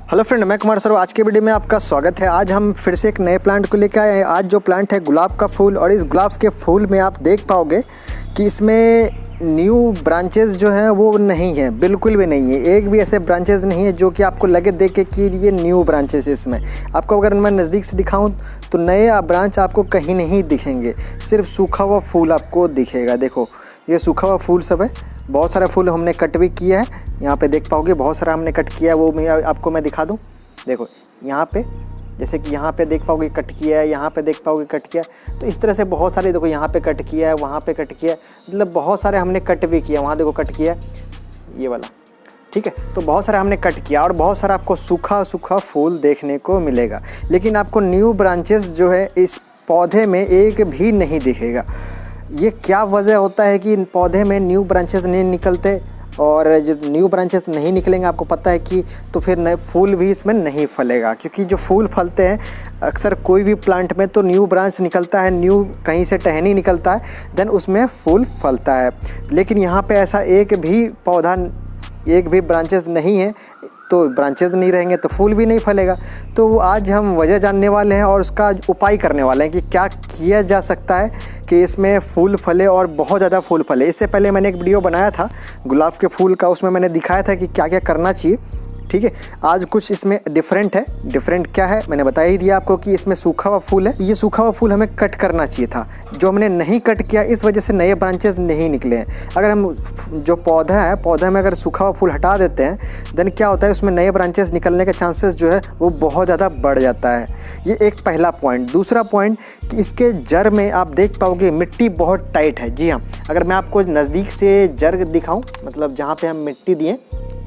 Hello friend, मैं Kumar sir. आज के वीडियो में आपका स्वागत है। आज हम फिर से एक नए प्लांट को लेकर आए हैं। आज जो प्लांट है गुलाब का फूल, और इस गुलाब के फूल में आप देख पाओगे कि इसमें न्यू ब्रांचेस जो हैं वो नहीं है, बिल्कुल भी नहीं है। एक भी ऐसे ब्रांचेस नहीं है जो कि आपको लगे देख के कि ये न्यू ब्रांचेस है। इसमें आपको अगर मैं नज़दीक से दिखाऊं तो नए ब्रांच आपको कहीं नहीं दिखेंगे, सिर्फ सूखा हुआ फूल आपको दिखेगा। देखो ये सूखा हुआ फूल सब है। बहुत सारा फूल हमने कट भी किया है, यहाँ पे देख पाओगे बहुत सारा हमने कट किया है। वो आपको मैं दिखा दूँ। देखो यहाँ पे, जैसे कि यहाँ पे देख पाओगे कट किया है, यहाँ पे देख पाओगे कट किया है। तो इस तरह से बहुत सारे, देखो यहाँ पे कट किया है, वहाँ पे कट किया है, मतलब बहुत सारे हमने कट भी किया। वहाँ देखो कट किया है ये वाला, ठीक है। तो बहुत सारा हमने कट किया और बहुत सारा आपको सूखा सूखा फूल देखने को मिलेगा, लेकिन आपको न्यू ब्रांचेस जो है इस पौधे में एक भी नहीं दिखेगा। ये क्या वजह होता है कि इन पौधे में न्यू ब्रांचेस नहीं निकलते, और जब न्यू ब्रांचेस नहीं निकलेंगे आपको पता है कि तो फिर नए फूल भी इसमें नहीं फलेगा। क्योंकि जो फूल फलते हैं अक्सर कोई भी प्लांट में तो न्यू ब्रांच निकलता है, न्यू कहीं से टहनी निकलता है, देन उसमें फूल फलता है। लेकिन यहाँ पे ऐसा एक भी पौधा, एक भी ब्रांचेस नहीं है, तो ब्रांचेस नहीं रहेंगे तो फूल भी नहीं फलेगा। तो आज हम वजह जानने वाले हैं और उसका उपाय करने वाले हैं कि क्या किया जा सकता है कि इसमें फूल फले और बहुत ज़्यादा फूल फले। इससे पहले मैंने एक वीडियो बनाया था गुलाब के फूल का, उसमें मैंने दिखाया था कि क्या क्या करना चाहिए, ठीक है। आज कुछ इसमें डिफरेंट है। डिफरेंट क्या है मैंने बता ही दिया आपको कि इसमें सूखा हुआ फूल है। ये सूखा हुआ फूल हमें कट करना चाहिए था, जो हमने नहीं कट किया, इस वजह से नए ब्रांचेस नहीं निकले हैं। अगर हम जो पौधा है, पौधे में अगर सूखा हुआ फूल हटा देते हैं देन क्या होता है, उसमें नए ब्रांचेस निकलने के चांसेस जो है वो बहुत ज़्यादा बढ़ जाता है। ये एक पहला पॉइंट। दूसरा पॉइंट कि इसके जड़ में आप देख पाओगे मिट्टी बहुत टाइट है। जी हाँ, अगर मैं आपको नज़दीक से जड़ दिखाऊँ, मतलब जहाँ पर हम मिट्टी दिए,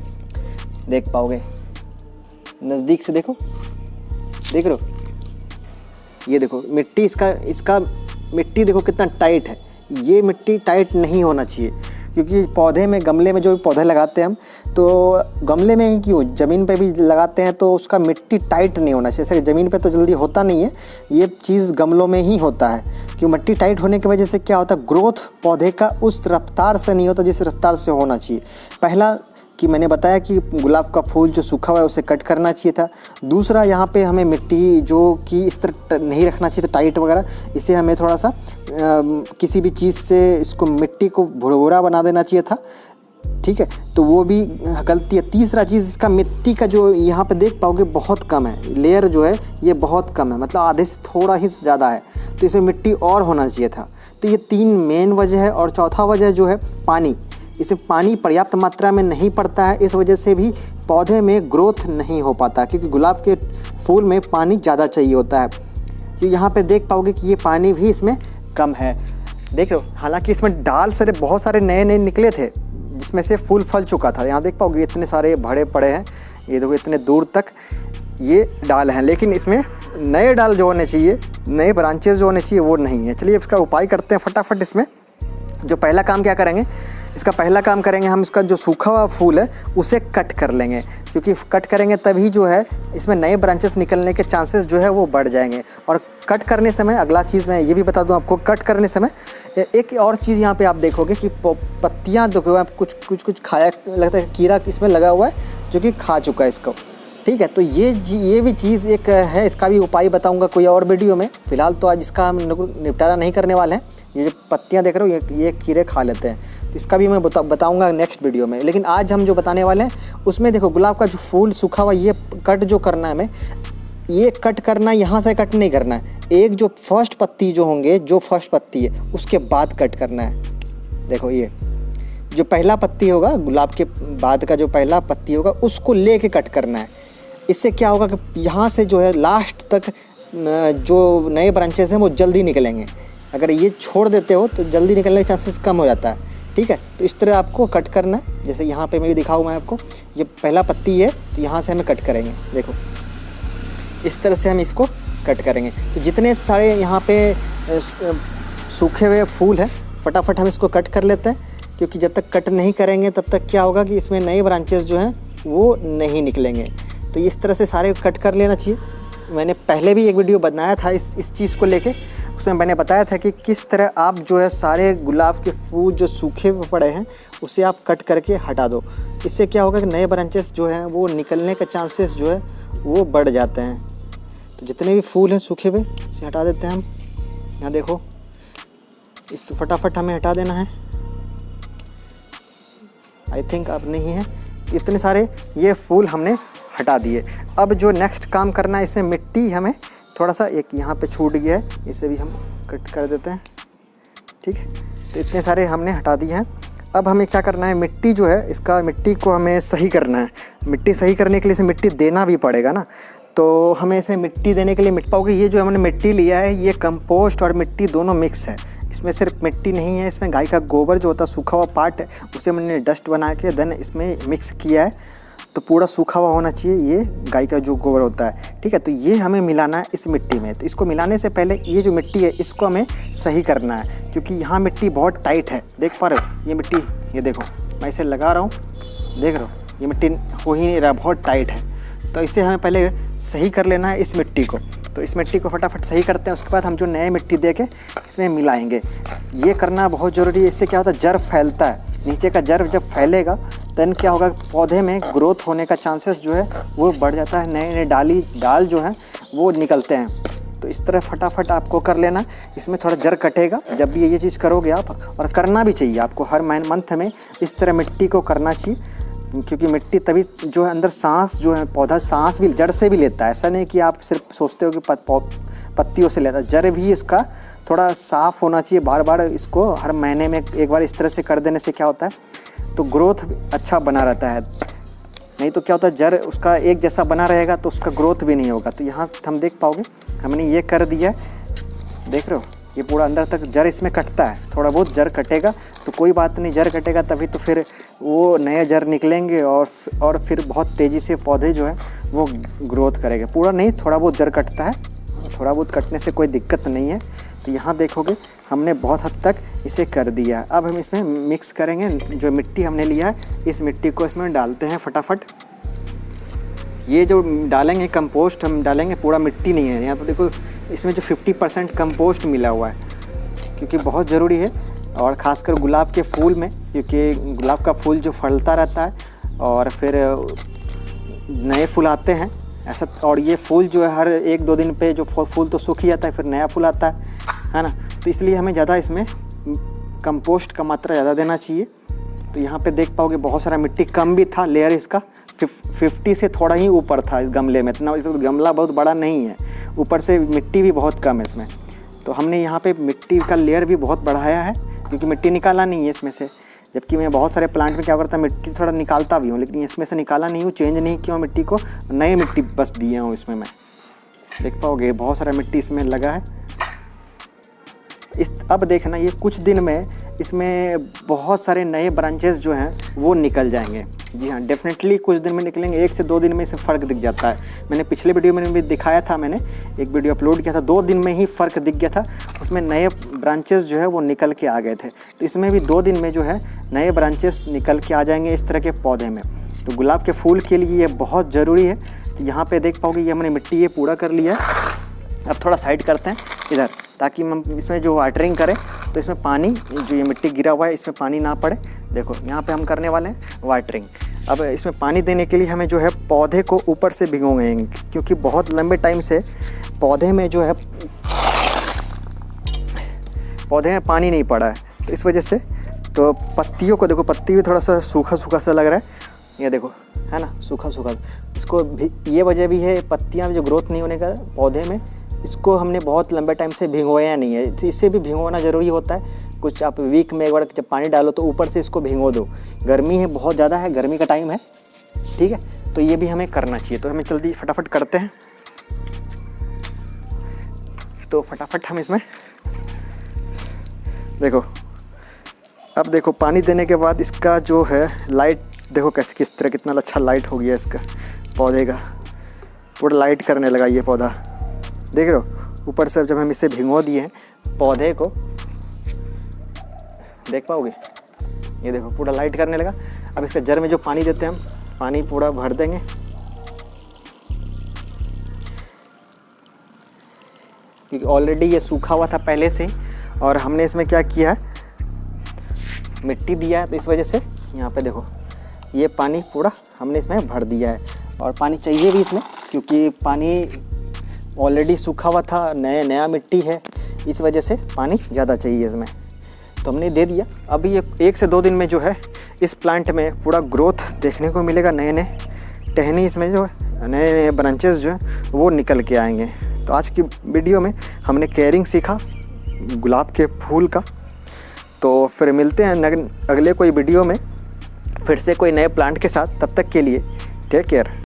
देख पाओगे नज़दीक से, देखो देख रहे हो, ये देखो मिट्टी, इसका मिट्टी देखो कितना टाइट है। ये मिट्टी टाइट नहीं होना चाहिए, क्योंकि पौधे में, गमले में जो भी पौधे लगाते हैं हम, तो गमले में ही क्यों, ज़मीन पे भी लगाते हैं तो उसका मिट्टी टाइट नहीं होना चाहिए। जैसे ज़मीन पे तो जल्दी होता नहीं है, ये चीज़ गमलों में ही होता है। क्यों, मिट्टी टाइट होने की वजह से क्या होता है, ग्रोथ पौधे का उस रफ्तार से नहीं होता जिस रफ्तार से होना चाहिए। पहला कि मैंने बताया कि गुलाब का फूल जो सूखा हुआ है उसे कट करना चाहिए था। दूसरा, यहाँ पे हमें मिट्टी जो कि इस तरह नहीं रखना चाहिए था टाइट वगैरह, इसे हमें थोड़ा सा किसी भी चीज़ से इसको मिट्टी को भुरभुरा बना देना चाहिए था, ठीक है। तो वो भी गलती है। तीसरा चीज़, इसका मिट्टी का जो यहाँ पे देख पाओगे बहुत कम है, लेयर जो है ये बहुत कम है, मतलब आधे से थोड़ा ही ज़्यादा है, तो इसमें मिट्टी और होना चाहिए था। तो ये तीन मेन वजह है। और चौथा वजह जो है पानी, इसमें पानी पर्याप्त मात्रा में नहीं पड़ता है, इस वजह से भी पौधे में ग्रोथ नहीं हो पाता, क्योंकि गुलाब के फूल में पानी ज़्यादा चाहिए होता है। तो यहाँ पे देख पाओगे कि ये पानी भी इसमें कम है, देख लो। हालांकि इसमें डाल सारे बहुत सारे नए नए निकले थे जिसमें से फूल फल चुका था। यहाँ देख पाओगे इतने सारे भरे पड़े हैं, ये देखो इतने दूर तक ये डाल हैं, लेकिन इसमें नए डाल जो होने चाहिए, नए ब्रांचेस जो होने चाहिए वो नहीं है। चलिए इसका उपाय करते हैं फटाफट। इसमें जो पहला काम क्या करेंगे, इसका पहला काम करेंगे हम, इसका जो सूखा हुआ फूल है उसे कट कर लेंगे, क्योंकि कट करेंगे तभी जो है इसमें नए ब्रांचेस निकलने के चांसेस जो है वो बढ़ जाएंगे। और कट करने समय अगला चीज़ मैं ये भी बता दूं आपको, कट करने समय एक और चीज़ यहाँ पे आप देखोगे कि पत्तियाँ देखो आप कुछ खाया, लगता है कीड़ा इसमें लगा हुआ है जो कि खा चुका है इसको, ठीक है। तो ये भी चीज़ एक है, इसका भी उपाय बताऊंगा कोई और वीडियो में। फिलहाल तो आज इसका हम निपटारा नहीं करने वाले हैं। ये जो पत्तियां देख रहे हो ये कीड़े खा लेते हैं, तो इसका भी मैं बताऊंगा नेक्स्ट वीडियो में। लेकिन आज हम जो बताने वाले हैं उसमें देखो गुलाब का जो फूल सूखा हुआ, ये कट जो करना है हमें, ये कट करना, यहाँ से कट नहीं करना है। एक जो फर्स्ट पत्ती जो होंगे, जो फर्स्ट पत्ती है उसके बाद कट करना है। देखो ये जो पहला पत्ती होगा, गुलाब के बाद का जो पहला पत्ती होगा उसको ले कर कट करना है। इससे क्या होगा कि यहाँ से जो है लास्ट तक जो नए ब्रांचेस हैं वो जल्दी निकलेंगे। अगर ये छोड़ देते हो तो जल्दी निकलने के चांसेस कम हो जाता है, ठीक है। तो इस तरह आपको कट करना है। जैसे यहाँ पे मैं भी दिखाऊँ मैं आपको, ये पहला पत्ती है तो यहाँ से हमें कट करेंगे, देखो इस तरह से हम इसको कट करेंगे। तो जितने सारे यहाँ पे सूखे हुए फूल हैं फटाफट हम इसको कट कर लेते हैं, क्योंकि जब तक कट नहीं करेंगे तब तक क्या होगा कि इसमें नए ब्रांचेस जो हैं वो नहीं निकलेंगे। तो इस तरह से सारे कट कर लेना चाहिए। मैंने पहले भी एक वीडियो बनाया था इस चीज़ को लेके, उसमें मैंने बताया था कि किस तरह आप जो है सारे गुलाब के फूल जो सूखे हुए पड़े हैं उसे आप कट करके हटा दो। इससे क्या होगा कि नए ब्रांचेस जो हैं वो निकलने के चांसेस जो है वो बढ़ जाते हैं। तो जितने भी फूल हैं सूखे हुए इसे हटा देते हैं हम। यहाँ देखो, इस तो फटाफट हमें हटा देना है। आई थिंक अब नहीं है। इतने सारे ये फूल हमने हटा दिए। अब जो नेक्स्ट काम करना है, इसमें मिट्टी हमें थोड़ा सा, एक यहाँ पे छूट गया है, इसे भी हम कट कर देते हैं। ठीक है, तो इतने सारे हमने हटा दिए हैं। अब हमें क्या करना है, मिट्टी जो है इसका, मिट्टी को हमें सही करना है। मिट्टी सही करने के लिए इसे मिट्टी देना भी पड़ेगा ना। तो हमें इसमें मिट्टी देने के लिए पाओगे, ये जो हमने मिट्टी लिया है ये कंपोस्ट और मिट्टी दोनों मिक्स है। इसमें सिर्फ मिट्टी नहीं है, इसमें गाय का गोबर जो होता है सूखा हुआ पार्ट है, उसे मैंने डस्ट बना के देन इसमें मिक्स किया है। तो पूरा सूखा हुआ होना चाहिए ये गाय का जो गोबर होता है। ठीक है, तो ये हमें मिलाना है इस मिट्टी में। तो इसको मिलाने से पहले ये जो मिट्टी है इसको हमें सही करना है, क्योंकि यहाँ मिट्टी बहुत टाइट है। देख पा रहे हो ये मिट्टी, ये देखो मैं इसे लगा रहा हूँ, देख रहे हो ये मिट्टी हो ही नहीं रहा, बहुत टाइट है। तो इसे हमें पहले सही कर लेना है इस मिट्टी को। तो इस मिट्टी को फटाफट सही करते हैं, उसके बाद हम जो नए मिट्टी दे के इसमें मिलाएंगे। ये करना बहुत ज़रूरी है। इससे क्या होता है, जड़ फैलता है, नीचे का जड़ जब फैलेगा देन क्या होगा, पौधे में ग्रोथ होने का चांसेस जो है वो बढ़ जाता है। नए नए डाल जो हैं वो निकलते हैं। तो इस तरह फटाफट आपको कर लेना। इसमें थोड़ा जड़ कटेगा जब भी ये चीज़ करोगे आप, और करना भी चाहिए आपको। हर मंथ में इस तरह मिट्टी को करना चाहिए, क्योंकि मिट्टी तभी जो है अंदर सांस जो है, पौधा सांस भी जड़ से भी लेता है। ऐसा नहीं कि आप सिर्फ सोचते हो कि पत्तियों से लेता है, जड़ भी इसका थोड़ा साफ़ होना चाहिए। बार बार इसको हर महीने में एक बार इस तरह से कर देने से क्या होता है, तो ग्रोथ अच्छा बना रहता है। नहीं तो क्या होता है, जड़ उसका एक जैसा बना रहेगा तो उसका ग्रोथ भी नहीं होगा। तो यहाँ हम देख पाओगे हमने ये कर दिया, देख रहे हो ये पूरा अंदर तक जड़ इसमें कटता है। थोड़ा बहुत जड़ कटेगा तो कोई बात नहीं, जड़ कटेगा तभी तो फिर वो नए जड़ निकलेंगे और फिर बहुत तेज़ी से पौधे जो है वो ग्रोथ करेंगे। पूरा नहीं, थोड़ा बहुत जड़ कटता है, थोड़ा बहुत कटने से कोई दिक्कत नहीं है। तो यहाँ देखोगे हमने बहुत हद तक इसे कर दिया। अब हम इसमें मिक्स करेंगे जो मिट्टी हमने लिया है, इस मिट्टी को इसमें डालते हैं फटाफट। ये जो डालेंगे कंपोस्ट हम डालेंगे, पूरा मिट्टी नहीं है। यहाँ पर देखो इसमें जो 50% कंपोस्ट मिला हुआ है, क्योंकि बहुत ज़रूरी है। और ख़ासकर गुलाब के फूल में, क्योंकि गुलाब का फूल जो फलता रहता है और फिर नए फूल आते हैं ऐसा। और ये फूल जो है हर 1-2 दिन पे जो फूल तो सूख ही जाता है, फिर नया फूल आता है ना। तो इसलिए हमें ज़्यादा इसमें कंपोस्ट का मात्रा ज़्यादा देना चाहिए। तो यहाँ पे देख पाओगे बहुत सारा मिट्टी कम भी था, लेयर इसका 50 से थोड़ा ही ऊपर था इस गमले में। इतना गमला बहुत बड़ा नहीं है, ऊपर से मिट्टी भी बहुत कम है इसमें। तो हमने यहाँ पे मिट्टी का लेयर भी बहुत बढ़ाया है, क्योंकि मिट्टी निकाला नहीं है इसमें से। जबकि मैं बहुत सारे प्लांट में क्या करता हूँ, मिट्टी थोड़ा निकालता भी हूँ, लेकिन इसमें से निकाला नहीं हूँ, चेंज नहीं किया मिट्टी को, नई मिट्टी बस दिए हूँ इसमें। मैं देख पाओगे बहुत सारा मिट्टी इसमें लगा है। अब देखना ये कुछ दिन में इसमें बहुत सारे नए ब्रांचेस जो हैं वो निकल जाएंगे। जी हाँ, डेफिनेटली कुछ दिन में निकलेंगे, 1 से 2 दिन में इसे फ़र्क दिख जाता है। मैंने पिछले वीडियो में भी दिखाया था, मैंने एक वीडियो अपलोड किया था, 2 दिन में ही फ़र्क दिख गया था। उसमें नए ब्रांचेस जो है वो निकल के आ गए थे। तो इसमें भी 2 दिन में जो है नए ब्रांचेस निकल के आ जाएंगे इस तरह के पौधे में। तो गुलाब के फूल के लिए ये बहुत ज़रूरी है। तो यहाँ पर देख पाओगे ये हमने मिट्टी ये पूरा कर लिया है। अब थोड़ा साइड करते हैं इधर, ताकि हम इसमें जो वाटरिंग करें तो इसमें पानी, जो ये मिट्टी गिरा हुआ है इसमें पानी ना पड़े। देखो यहाँ पे हम करने वाले हैं वाटरिंग। अब इसमें पानी देने के लिए हमें जो है पौधे को ऊपर से भिगोएंगे, क्योंकि बहुत लंबे टाइम से पौधे में जो है पौधे में पानी नहीं पड़ा है, तो इस वजह से तो पत्तियों को देखो, पत्ती भी थोड़ा सा सूखा सूखा सा लग रहा है, ये देखो है ना, सूखा सूखा। इसको भी ये वजह भी है, पत्तियाँ जो ग्रोथ नहीं होने का पौधे में, इसको हमने बहुत लंबे टाइम से भिगोया नहीं है। तो इससे भी भिगोना ज़रूरी होता है। कुछ आप वीक में एक बार जब पानी डालो तो ऊपर से इसको भिगो दो। गर्मी है, बहुत ज़्यादा है, गर्मी का टाइम है, ठीक है, तो ये भी हमें करना चाहिए। तो हमें जल्दी फटाफट करते हैं। तो फटाफट हम इसमें देखो, अब देखो पानी देने के बाद इसका जो है लाइट देखो कैसे, किस तरह कितना अच्छा लाइट हो गया इसका पौधे का, पूरा लाइट करने लगा ये पौधा, देख रहे हो। ऊपर से जब हम इसे भिगो दिए हैं पौधे को, देख पाओगे ये देखो पूरा लाइट करने लगा। अब इसका जड़ में जो पानी देते हैं हम, पानी पूरा भर देंगे, क्योंकि ऑलरेडी ये सूखा हुआ था पहले से। और हमने इसमें क्या किया है, मिट्टी दिया है, तो इस वजह से यहाँ पे देखो ये पानी पूरा हमने इसमें भर दिया है। और पानी चाहिए भी इसमें, क्योंकि पानी ऑलरेडी सूखा हुआ था, नया मिट्टी है, इस वजह से पानी ज़्यादा चाहिए इसमें, तो हमने दे दिया। अभी 1 से 2 दिन में जो है इस प्लांट में पूरा ग्रोथ देखने को मिलेगा, नए टहनी इसमें जो है नए ब्रांचेस जो हैं वो निकल के आएंगे। तो आज की वीडियो में हमने केयरिंग सीखा गुलाब के फूल का। तो फिर मिलते हैं अगले कोई वीडियो में फिर से कोई नए प्लांट के साथ। तब तक के लिए टेक केयर।